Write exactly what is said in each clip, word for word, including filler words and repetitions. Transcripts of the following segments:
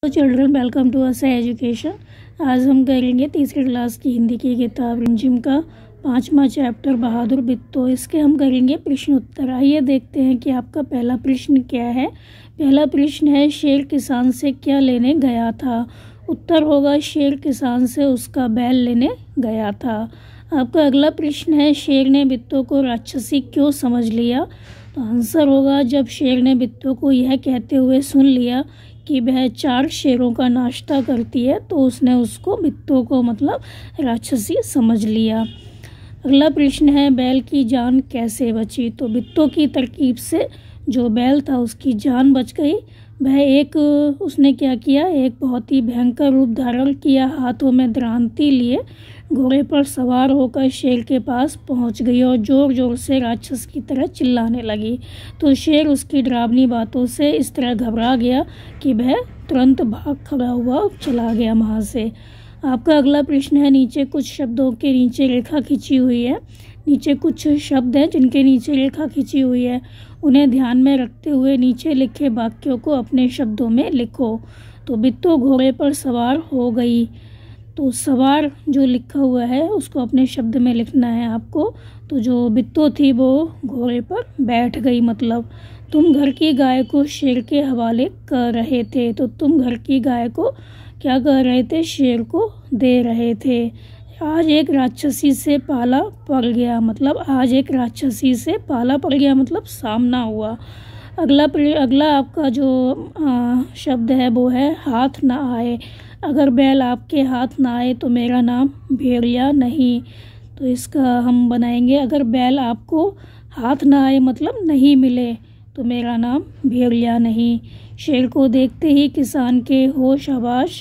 तो children welcome to अस education. आज हम करेंगे तीसरी क्लास की हिंदी की किताब रिमझिम का पांचवा चैप्टर बहादुर बिट्टो। इसके हम करेंगे प्रश्न उत्तर। आइए देखते हैं कि आपका पहला प्रश्न क्या है। पहला प्रश्न है, शेर किसान से क्या लेने गया था। उत्तर होगा शेर किसान से उसका बैल लेने गया था। आपका अगला प्रश्न है, शेर ने बिट्टो को राक्षसी क्यों समझ लिया। तो आंसर होगा, जब शेर ने बिट्टो को यह कहते हुए सुन लिया कि वह चार शेरों का नाश्ता करती है तो उसने उसको बिट्टो को मतलब राक्षसी समझ लिया। अगला प्रश्न है, बैल की जान कैसे बची। तो बिट्टो की तरकीब से जो बैल था उसकी जान बच गई। वह एक उसने क्या किया, एक बहुत ही भयंकर रूप धारण किया, हाथों में द्रांति लिए घोड़े पर सवार होकर शेर के पास पहुंच गई और ज़ोर ज़ोर से राक्षस की तरह चिल्लाने लगी। तो शेर उसकी डरावनी बातों से इस तरह घबरा गया कि वह तुरंत भाग खड़ा हुआ चला गया वहाँ से। आपका अगला प्रश्न है, नीचे कुछ शब्दों के नीचे रेखा खींची हुई है। नीचे कुछ शब्द हैं जिनके नीचे रेखा खींची हुई है, उन्हें ध्यान में रखते हुए नीचे लिखे वाक्यों को अपने शब्दों में लिखो। तो बिट्टो घोड़े पर सवार हो गई। तो सवार जो लिखा हुआ है उसको अपने शब्द में लिखना है आपको। तो जो बिट्टो थी वो घोड़े पर बैठ गई। मतलब तुम घर की गाय को शेर के हवाले कर रहे थे। तो तुम घर की गाय को क्या कर रहे थे, शेर को दे रहे थे। आज एक राक्षसी से पाला पड़ गया। मतलब आज एक राक्षसी से पाला पड़ गया मतलब सामना हुआ। अगला अगला आपका जो आ, शब्द है वो है हाथ ना आए। अगर बैल आपके हाथ ना आए तो मेरा नाम भेड़िया नहीं। तो इसका हम बनाएंगे, अगर बैल आपको हाथ ना आए मतलब नहीं मिले तो मेरा नाम भेड़िया नहीं। शेर को देखते ही किसान के होश हवास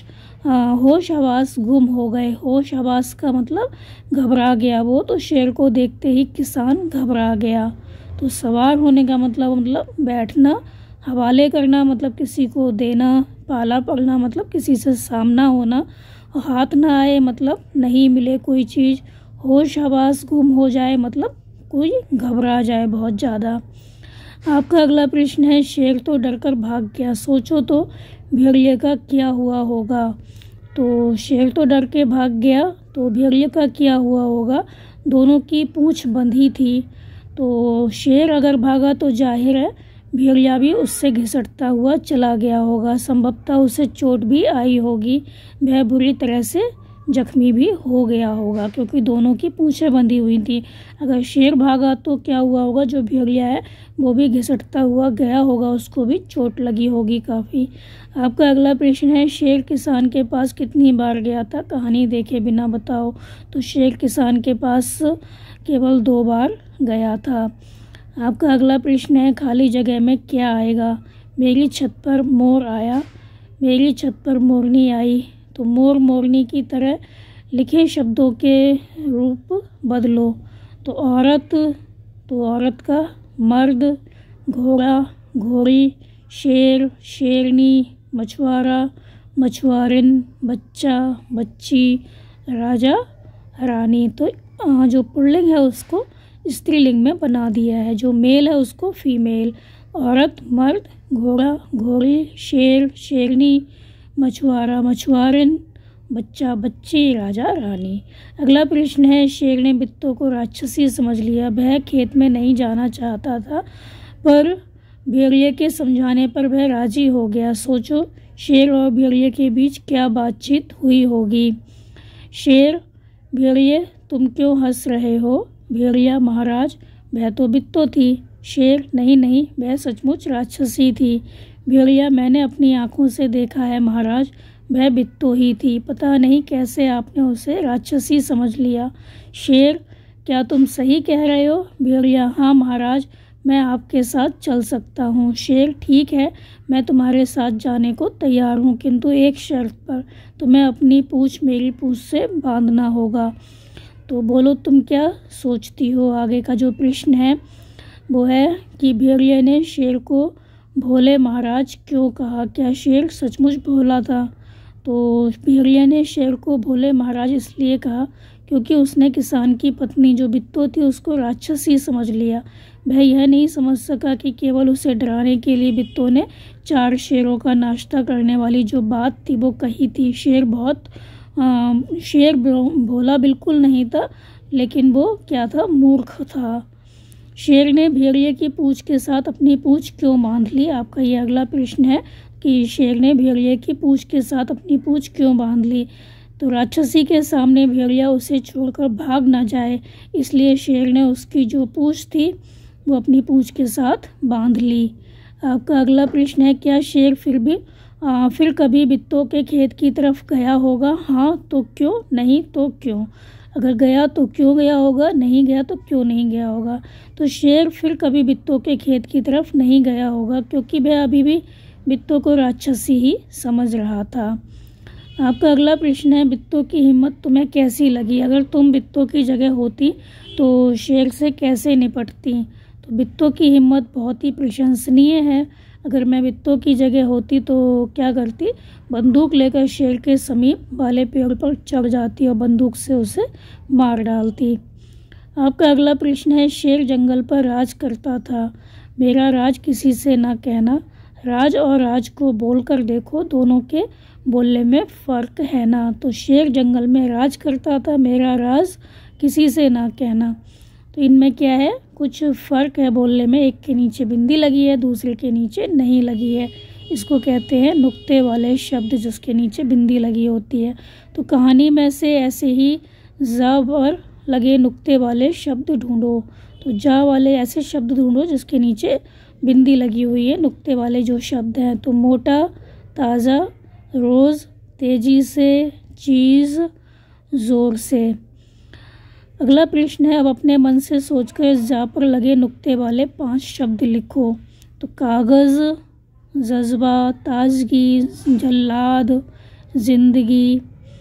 होश हवास गुम हो गए। होश हवास का मतलब घबरा गया वो। तो शेर को देखते ही किसान घबरा गया। तो सवार होने का मतलब मतलब बैठना, हवाले करना मतलब किसी को देना, पाला पड़ना मतलब किसी से सामना होना, और हाथ ना आए मतलब नहीं मिले कोई चीज़, होश हवास गुम हो जाए मतलब कोई घबरा जाए बहुत ज़्यादा। आपका अगला प्रश्न है, शेर तो डरकर भाग गया, सोचो तो भेड़िए का क्या हुआ होगा। तो शेर तो डर के भाग गया तो भेड़िए का क्या हुआ होगा। दोनों की पूंछ बंधी थी। तो शेर अगर भागा तो जाहिर है भेड़िया भी उससे घिसटता हुआ चला गया होगा। संभवतः उसे चोट भी आई होगी, वह बुरी तरह से जख्मी भी हो गया होगा क्योंकि दोनों की पूंछें बंधी हुई थी। अगर शेर भागा तो क्या हुआ होगा, जो भेड़िया है वो भी घिसटता हुआ गया होगा, उसको भी चोट लगी होगी काफ़ी। आपका अगला प्रश्न है, शेर किसान के पास कितनी बार गया था, कहानी देखे बिना बताओ। तो शेर किसान के पास केवल दो बार गया था। आपका अगला प्रश्न है, खाली जगह में क्या आएगा। मेरी छत पर मोर आया, मेरी छत पर मोरनी आई। तो मोर मोरनी की तरह लिखे शब्दों के रूप बदलो। तो औरत, तो औरत का मर्द, घोड़ा घोड़ी, शेर शेरनी, मछुआरा मछुआरिन, बच्चा बच्ची, राजा रानी। तो जो पुल्लिंग है उसको स्त्रीलिंग में बना दिया है, जो मेल है उसको फीमेल। औरत मर्द, घोड़ा घोड़ी, शेर शेरनी, मछुआरा मछुआरिन, बच्चा बच्ची, राजा रानी। अगला प्रश्न है, शेर ने बिट्टो को राक्षसी समझ लिया। वह खेत में नहीं जाना चाहता था पर भेड़िए के समझाने पर वह राजी हो गया। सोचो शेर और भेड़िए के बीच क्या बातचीत हुई होगी। शेर, भेड़िए तुम क्यों हंस रहे हो। भेड़िया, महाराज वह तो बिट्टो थी। शेर, नहीं नहीं वह सचमुच राक्षसी थी। भेड़िया, मैंने अपनी आंखों से देखा है महाराज, वह बिट्टो ही थी। पता नहीं कैसे आपने उसे राक्षसी समझ लिया। शेर, क्या तुम सही कह रहे हो। भेड़िया, हाँ महाराज, मैं आपके साथ चल सकता हूँ। शेर, ठीक है मैं तुम्हारे साथ जाने को तैयार हूँ, किंतु एक शर्त पर। तुम्हें अपनी पूंछ मेरी पूंछ से बांधना होगा। तो बोलो तुम क्या सोचती हो। आगे का जो प्रश्न है वो है कि भेड़िए ने शेर को भोले महाराज क्यों कहा। क्या शेर सचमुच भोला था। तो भेड़िए ने शेर को भोले महाराज इसलिए कहा क्योंकि उसने किसान की पत्नी जो बित्तो थी उसको राक्षसी समझ लिया। वह यह नहीं समझ सका कि केवल उसे डराने के लिए बित्तो ने चार शेरों का नाश्ता करने वाली जो बात थी वो कही थी। शेर बहुत आ, शेर भोला बिल्कुल नहीं था, लेकिन वो क्या था, मूर्ख था। शेर ने भेड़िए की पूंछ के साथ अपनी पूंछ क्यों बांध ली? आपका ये अगला प्रश्न है कि शेर ने भेड़िए की पूंछ के साथ अपनी पूंछ क्यों बांध ली? तो राक्षसी के सामने भेड़िया उसे छोड़कर भाग ना जाए, इसलिए शेर ने उसकी जो पूंछ थी वो अपनी पूंछ के साथ बांध ली। आपका अगला प्रश्न है, क्या शेर फिर भी आ, फिर कभी बित्तो के खेत की तरफ गया होगा? हाँ तो क्यों, नहीं तो क्यों? अगर गया तो क्यों गया होगा, नहीं गया तो क्यों नहीं गया होगा? तो शेर फिर कभी बित्तो के खेत की तरफ नहीं गया होगा, क्योंकि वह अभी भी बित्तो को राक्षसी ही समझ रहा था। आपका अगला प्रश्न है, बित्तो की हिम्मत तुम्हें कैसी लगी? अगर तुम बित्तो की जगह होती तो शेर से कैसे निपटती? तो बित्तो की हिम्मत बहुत ही प्रशंसनीय है। अगर मैं बित्तो की जगह होती तो क्या करती? बंदूक लेकर शेर के समीप वाले पेड़ पर चढ़ जाती और बंदूक से उसे मार डालती। आपका अगला प्रश्न है, शेर जंगल पर राज करता था, मेरा राज किसी से ना कहना। राज और राज को बोलकर देखो, दोनों के बोलने में फ़र्क है ना। तो शेर जंगल में राज करता था, मेरा राज किसी से ना कहना। तो इनमें क्या है, कुछ फ़र्क है बोलने में। एक के नीचे बिंदी लगी है, दूसरे के नीचे नहीं लगी है। इसको कहते हैं नुक्ते वाले शब्द, जिसके नीचे बिंदी लगी होती है। तो कहानी में से ऐसे ही ज़ पर लगे नुक्ते वाले शब्द ढूंढो। तो जा वाले ऐसे शब्द ढूंढो जिसके नीचे बिंदी लगी हुई है, नुक्ते वाले जो शब्द हैं। तो मोटा, ताज़ा, रोज़, तेज़ी से, चीज़, ज़ोर से। अगला प्रश्न है, अब अपने मन से सोचकर जा पर लगे नुक्ते वाले पांच शब्द लिखो। तो कागज़, जज्बा, ताजगी, जल्लाद, जिंदगी।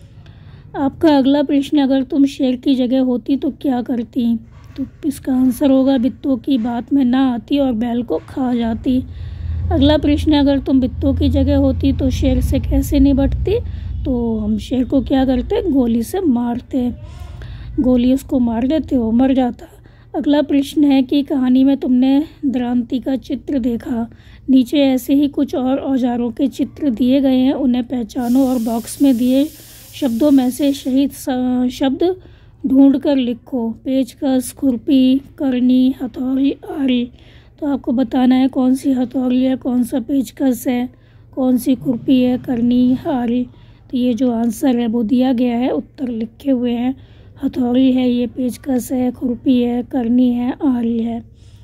आपका अगला प्रश्न, अगर तुम शेर की जगह होती तो क्या करती? तो इसका आंसर होगा बित्तो की बात में ना आती और बैल को खा जाती। अगला प्रश्न है, अगर तुम बित्तो की जगह होती तो शेर से कैसे निपटती? तो हम शेर को क्या करते? गोली से मारते, गोली उसको मार देते, वो मर जाता। अगला प्रश्न है कि कहानी में तुमने द्रांति का चित्र देखा, नीचे ऐसे ही कुछ और औजारों के चित्र दिए गए हैं, उन्हें पहचानो और बॉक्स में दिए शब्दों में से सही शब्द ढूंढ कर लिखो। पेचकस, खुरपी, करनी, हथौड़ी, आरी। तो आपको बताना है कौन सी हथौड़ी है, कौन सा पेचकस है, कौन सी खुरपी है, करनी, आरी। तो ये जो आंसर है वो दिया गया है, उत्तर लिखे हुए हैं। हथौड़ी है, ये पेचकस है, खुरपी है, करनी है, आरी है।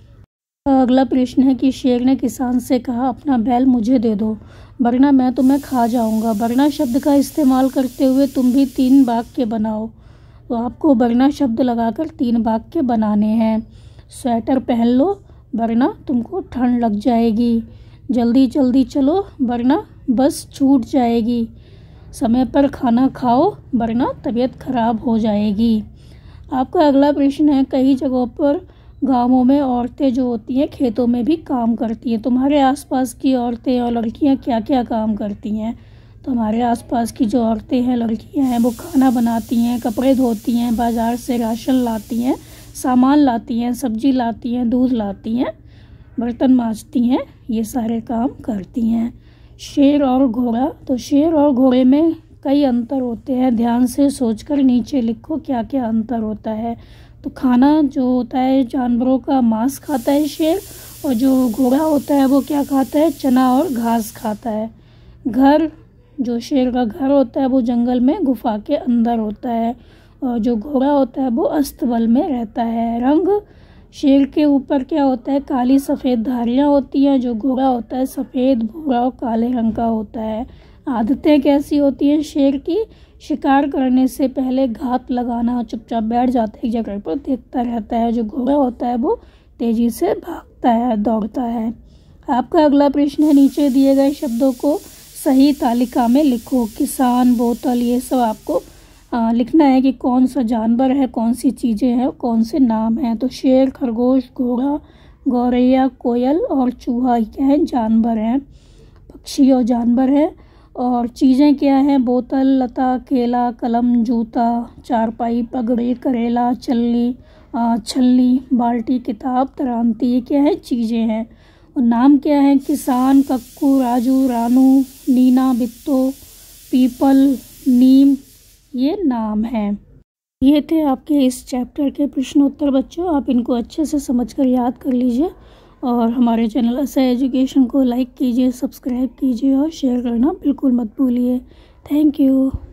अगला प्रश्न है कि शेर ने किसान से कहा, अपना बैल मुझे दे दो वरना मैं तुम्हें खा जाऊंगा। वरना शब्द का इस्तेमाल करते हुए तुम भी तीन वाक्य बनाओ। तो आपको वरना शब्द लगाकर तीन वाक्य बनाने हैं। स्वेटर पहन लो वरना तुमको ठंड लग जाएगी। जल्दी जल्दी चलो वरना बस छूट जाएगी। समय पर खाना खाओ वरना तबीयत खराब हो जाएगी। आपका अगला प्रश्न है, कई जगहों पर गांवों में औरतें जो होती हैं खेतों में भी काम करती हैं। तुम्हारे आसपास की औरतें और लड़कियां क्या क्या काम करती हैं? तो हमारे आसपास की जो औरतें हैं, लड़कियां हैं, वो खाना बनाती हैं, कपड़े धोती हैं, बाज़ार से राशन लाती हैं, सामान लाती हैं, सब्जी लाती हैं, दूध लाती हैं, बर्तन मांजती हैं, ये सारे काम करती हैं। शेर और घोड़ा। तो शेर और घोड़े में कई अंतर होते हैं, ध्यान से सोचकर नीचे लिखो क्या क्या अंतर होता है। तो खाना जो होता है जानवरों का मांस खाता है शेर, और जो घोड़ा होता है वो क्या खाता है? चना और घास खाता है। घर, जो शेर का घर होता है वो जंगल में गुफा के अंदर होता है, और जो घोड़ा होता है वो अस्तबल में रहता है। रंग, शेर के ऊपर क्या होता है? काली सफ़ेद धारियाँ होती हैं, जो घोड़ा होता है सफ़ेद, भूरा और काले रंग का होता है। आदतें कैसी होती हैं शेर की? शिकार करने से पहले घात लगाना, चुपचाप बैठ जाता है एक जगह पर, देखता रहता है। जो घोड़ा होता है वो तेज़ी से भागता है, दौड़ता है। आपका अगला प्रश्न है, नीचे दिए गए शब्दों को सही तालिका में लिखो। किसान, बोतल, ये सब आपको आ, लिखना है कि कौन सा जानवर है, कौन सी चीज़ें हैं, कौन से नाम हैं। तो शेर, खरगोश, घोड़ा, गौरैया, कोयल और चूहा क्या है? जानवर हैं, पक्षी और जानवर है। और चीज़ें क्या हैं, बोतल, लता, केला, कलम, जूता, चारपाई, पगड़ी, करेला, चल्ली, छल्ली, बाल्टी, किताब, तरांती, ये क्या है, चीज़ें हैं। और नाम क्या है, किसान, कक्कू, राजू, रानू, नीना, बिट्टो, पीपल, नीम, ये नाम हैं। ये थे आपके इस चैप्टर के प्रश्न उत्तर बच्चों। आप इनको अच्छे से समझकर याद कर लीजिए और हमारे चैनल असह एजुकेशन को लाइक कीजिए, सब्सक्राइब कीजिए और शेयर करना बिल्कुल मत भूलिए। Thank you.